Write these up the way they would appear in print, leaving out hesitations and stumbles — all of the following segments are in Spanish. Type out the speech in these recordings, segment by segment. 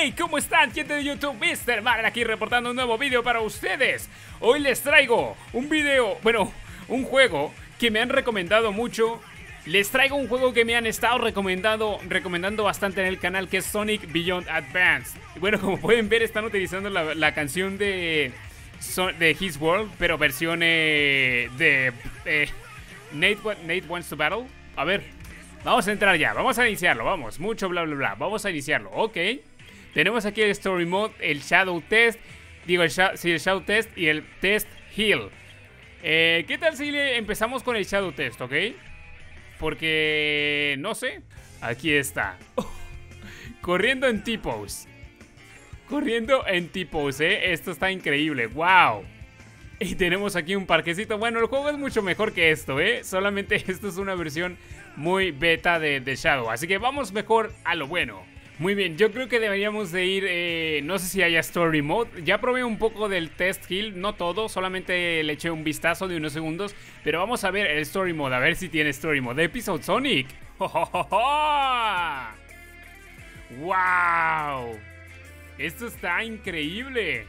Hey, ¿cómo están, gente de YouTube? Mr. Maren aquí reportando un nuevo video para ustedes. Hoy les traigo un video, bueno, un juego que me han recomendado mucho. Les traigo un juego que me han estado recomendando bastante en el canal, que es Sonic Beyond Advance. Bueno, como pueden ver, están utilizando la canción de His World, pero versión de Nate Wants to Battle. A ver, vamos a entrar ya, vamos a iniciarlo, vamos, mucho bla bla bla, vamos a iniciarlo, ok. Tenemos aquí el Story Mode, el Shadow Test, digo, el Shadow Test y el Test Heal. ¿Qué tal si empezamos con el Shadow Test, ok? Porque, no sé, aquí está. Corriendo en T-Pose. Corriendo en T-Pose, esto está increíble, wow. Y tenemos aquí un parquecito. Bueno, el juego es mucho mejor que esto, solamente esto es una versión muy beta de Shadow. Así que vamos mejor a lo bueno. Muy bien, yo creo que deberíamos de ir, no sé si haya Story Mode. Ya probé un poco del Test Heal, no todo, solamente le eché un vistazo de unos segundos. Pero vamos a ver el Story Mode, a ver si tiene Story Mode. Episode Sonic. ¡Wow! Esto está increíble.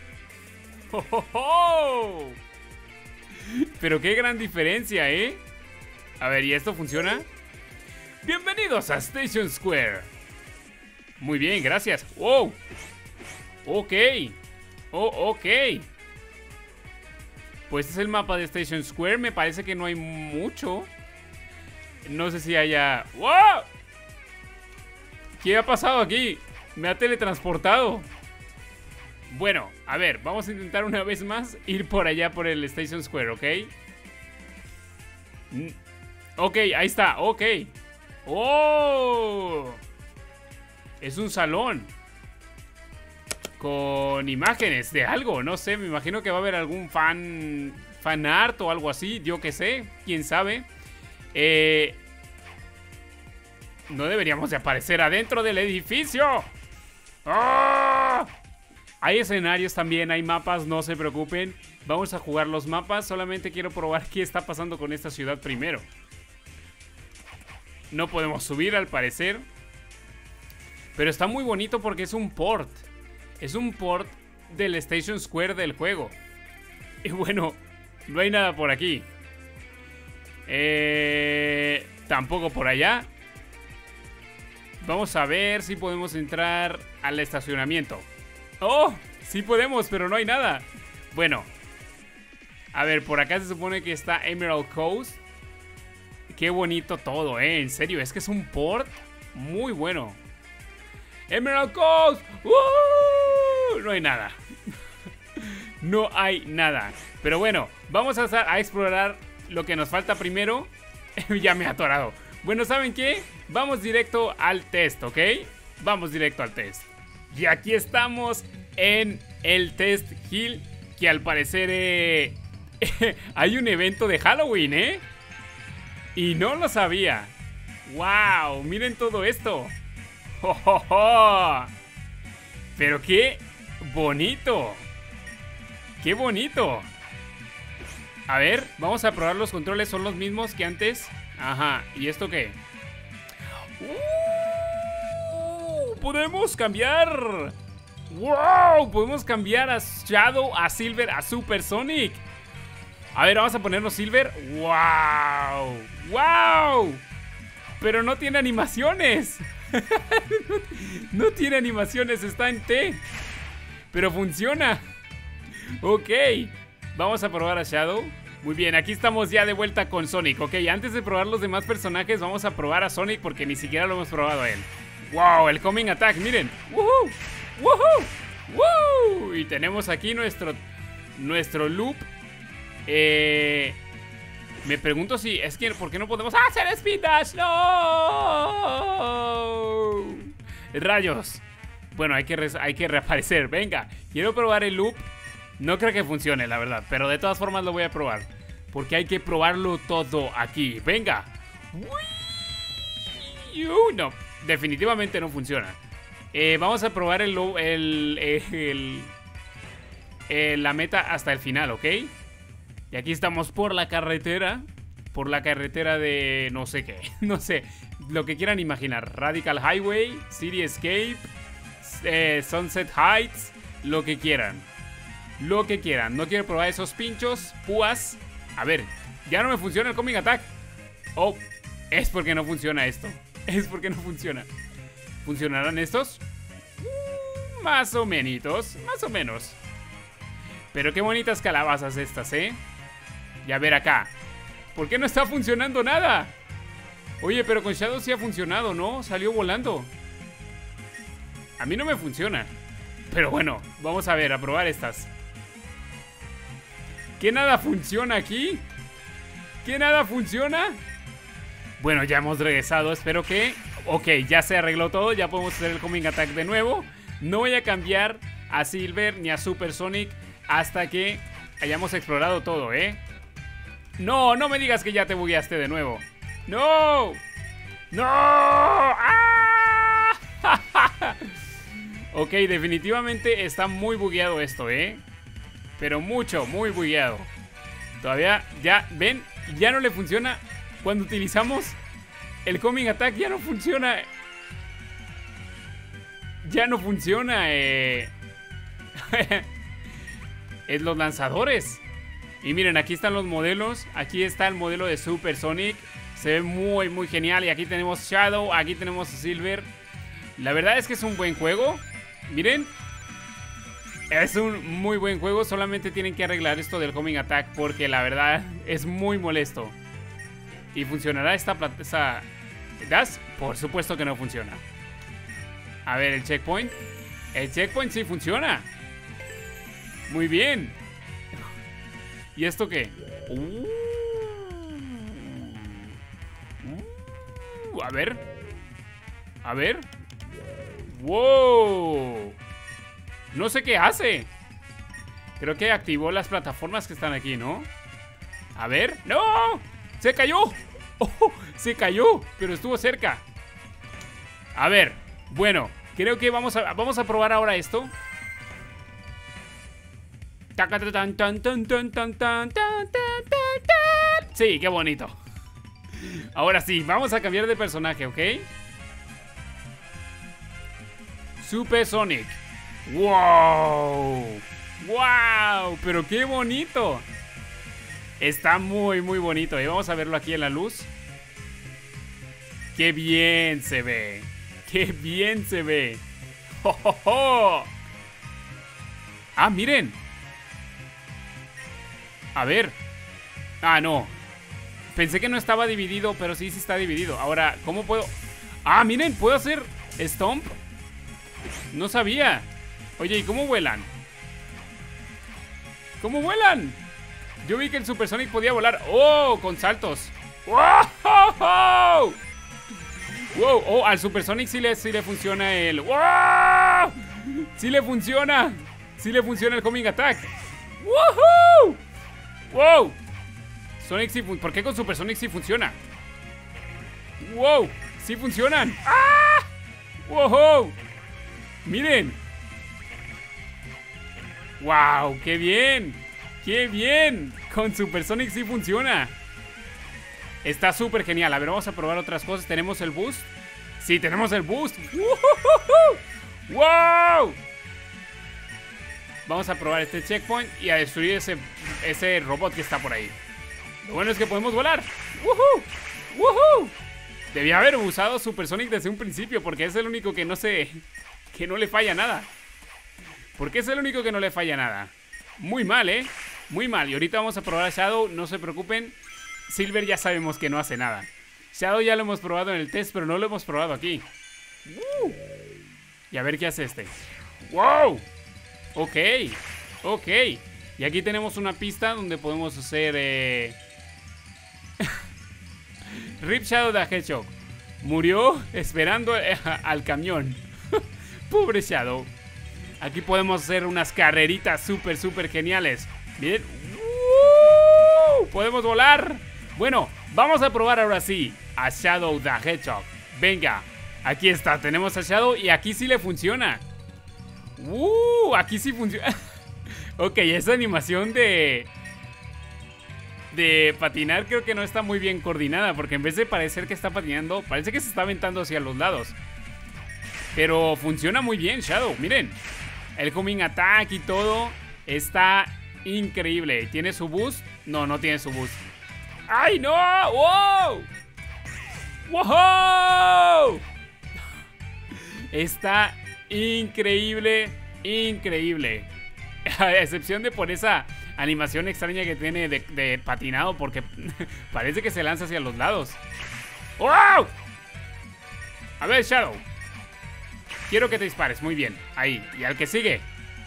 Pero qué gran diferencia, A ver, ¿y esto funciona? Bienvenidos a Station Square. Muy bien, gracias. ¡Wow! Ok. Ok. Pues es el mapa de Station Square. Me parece que no hay mucho. No sé si haya... ¡Wow! ¿Qué ha pasado aquí? Me ha teletransportado. Bueno, a ver, vamos a intentar una vez más ir por allá por el Station Square, ¿ok? Ok, ahí está, ok. ¡Oh! Es un salón con imágenes de algo, no sé, me imagino que va a haber algún fan art o algo así, yo que sé, quién sabe. No deberíamos de aparecer adentro del edificio. ¡Oh! Hay escenarios también, hay mapas, no se preocupen. Vamos a jugar los mapas, solamente quiero probar qué está pasando con esta ciudad primero. No podemos subir al parecer. Pero está muy bonito porque es un port. Es un port del Station Square del juego. Y bueno, no hay nada por aquí. Tampoco por allá. Vamos a ver si podemos entrar al estacionamiento. ¡Oh! Sí podemos, pero no hay nada. Bueno. A ver, por acá se supone que está Emerald Coast. Qué bonito todo, en serio, es que es un port muy bueno. Emerald Coast. No hay nada. No hay nada. Pero bueno, vamos a explorar lo que nos falta primero. Ya me he atorado. Bueno, ¿saben qué? Vamos directo al test, ¿ok? Vamos directo al test. Y aquí estamos en el Test Heal, que al parecer hay un evento de Halloween, Y no lo sabía. ¡Wow! Miren todo esto. Pero qué bonito. Qué bonito. A ver, vamos a probar los controles. ¿Son los mismos que antes? Ajá, ¿y esto qué? Podemos cambiar. ¡Wow! Podemos cambiar a Shadow, a Silver, a Super Sonic. A ver, vamos a ponernos Silver. ¡Wow! ¡Wow! Pero no tiene animaciones. No tiene animaciones, está en T. Pero funciona. Ok, vamos a probar a Shadow. Muy bien, aquí estamos ya de vuelta con Sonic. Ok, antes de probar los demás personajes, vamos a probar a Sonic porque ni siquiera lo hemos probado a él. Wow, el Coming Attack, miren. ¡Woohoo! ¡Woohoo! ¡Woo! Y tenemos aquí nuestro loop. Me pregunto si es que ¿por qué no podemos hacer Speed Dash? ¡No! Rayos. Bueno, hay que reaparecer. Venga, quiero probar el loop. No creo que funcione, la verdad, pero de todas formas lo voy a probar, porque hay que probarlo todo aquí. Venga. No, definitivamente no funciona. Vamos a probar la meta hasta el final, ¿ok? Y aquí estamos por la carretera. Por la carretera de no sé qué. No sé, lo que quieran imaginar. Radical Highway, City Escape, Sunset Heights, lo que quieran. Lo que quieran. No quiero probar esos pinchos, púas. A ver, ya no me funciona el Coming Attack. Oh, es porque no funciona esto. Es porque no funciona. ¿Funcionarán estos? Más o menos, más o menos. Pero qué bonitas calabazas estas, ¿eh? Y a ver acá. ¿Por qué no está funcionando nada? Oye, pero con Shadow sí ha funcionado, ¿no? Salió volando. A mí no me funciona. Pero bueno, vamos a ver, a probar estas. ¿Qué nada funciona aquí? ¿Qué nada funciona? Bueno, ya hemos regresado, espero que... Ok, ya se arregló todo, ya podemos hacer el Coming Attack de nuevo. No voy a cambiar a Silver ni a Super Sonic hasta que hayamos explorado todo, ¿eh? No, no me digas que ya te bugueaste de nuevo. ¡No! ¡No! ¡Ah! Ok, definitivamente está muy bugueado esto, ¿eh? Pero mucho, muy bugueado. Todavía, ya, ven, ya no le funciona. Cuando utilizamos el Coming Attack ya no funciona. Ya no funciona, Es los lanzadores. Y miren, aquí están los modelos. Aquí está el modelo de Super Sonic. Se ve muy, muy genial. Y aquí tenemos Shadow, aquí tenemos Silver. La verdad es que es un buen juego. Miren, es un muy buen juego. Solamente tienen que arreglar esto del Coming Attack, porque la verdad es muy molesto. ¿Y funcionará esta gas? Por supuesto que no funciona. A ver, el checkpoint. El checkpoint sí funciona. Muy bien. ¿Y esto qué? A ver. A ver. ¡Wow! No sé qué hace. Creo que activó las plataformas que están aquí, ¿no? A ver. ¡No! ¡Se cayó! ¡Oh! Se cayó, pero estuvo cerca. A ver. Bueno, creo que vamos a probar ahora esto. Sí, qué bonito. Ahora sí, vamos a cambiar de personaje, ¿ok? Super Sonic. ¡Wow! ¡Wow! Pero qué bonito. Está muy, muy bonito. Y vamos a verlo aquí en la luz. ¡Qué bien se ve! ¡Qué bien se ve! ¡Oh, oh, oh! ¡Ah, miren! A ver. Ah, no. Pensé que no estaba dividido, pero sí, sí está dividido. Ahora, ¿cómo puedo? Ah, miren, ¿puedo hacer Stomp? No sabía. Oye, ¿y cómo vuelan? ¿Cómo vuelan? Yo vi que el Super Sonic podía volar. ¡Oh! Con saltos. ¡Wow! ¡Wow! Oh, al Super Sonic sí le funciona el... ¡Wow! ¡Sí le funciona! ¡Sí le funciona el Coming Attack! ¡Woohoo! ¡Wow! Sonic sí funciona. ¿Por qué con Super Sonic sí funciona? ¡Wow! ¡Sí funcionan! ¡Ah! ¡Wow! ¡Miren! ¡Wow! ¡Qué bien! ¡Qué bien! Con Super Sonic sí funciona. Está súper genial. A ver, vamos a probar otras cosas. ¿Tenemos el boost? Sí, tenemos el boost. ¡Wow! Vamos a probar este checkpoint y a destruir ese robot que está por ahí. Lo bueno es que podemos volar. ¡Woohoo! ¡Woohoo! Debía haber usado Super Sonic desde un principio, porque es el único que que no le falla nada. Porque es el único que no le falla nada. Muy mal, ¿eh? Muy mal. Y ahorita vamos a probar a Shadow, no se preocupen. Silver ya sabemos que no hace nada. Shadow ya lo hemos probado en el test, pero no lo hemos probado aquí. Y a ver qué hace este. ¡Wow! Ok, ok. Y aquí tenemos una pista donde podemos hacer... Rip Shadow the Hedgehog. Murió esperando al camión. Pobre Shadow. Aquí podemos hacer unas carreritas súper, súper geniales. Miren. Podemos volar. Bueno, vamos a probar ahora sí a Shadow the Hedgehog. Venga, aquí está, tenemos a Shadow y aquí sí le funciona. Aquí sí funciona. Ok, esa animación de patinar creo que no está muy bien coordinada, porque en vez de parecer que está patinando, parece que se está aventando hacia los lados. Pero funciona muy bien, Shadow. Miren, el homing attack y todo está increíble. ¿Tiene su boost? No, no tiene su boost. ¡Ay, no! ¡Wow! ¡Wow! Está increíble, increíble. A excepción de por esa animación extraña que tiene de patinado, porque parece que se lanza hacia los lados. ¡Wow! A ver, Shadow. Quiero que te dispares, muy bien. Ahí, y al que sigue.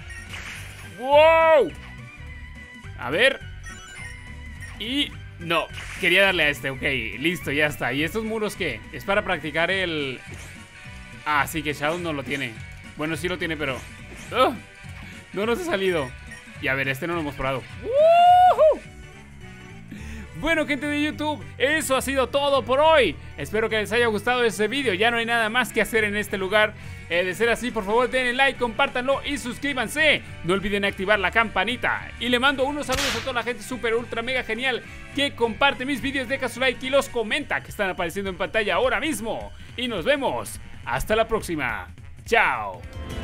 ¡Wow! A ver. Y... no, quería darle a este, ok, listo, ya está. ¿Y estos muros qué? Es para practicar el... ah, sí, que Shadow no lo tiene. Bueno, sí lo tiene, pero... no nos ha salido. Y a ver, este no lo hemos probado. ¡Woohoo! Bueno, gente de YouTube, eso ha sido todo por hoy. Espero que les haya gustado este video. Ya no hay nada más que hacer en este lugar. De ser así, por favor denle like, compártanlo y suscríbanse. No olviden activar la campanita. Y le mando unos saludos a toda la gente super ultra mega genial que comparte mis videos, deja su like y los comenta, que están apareciendo en pantalla ahora mismo. Y nos vemos hasta la próxima. Chao.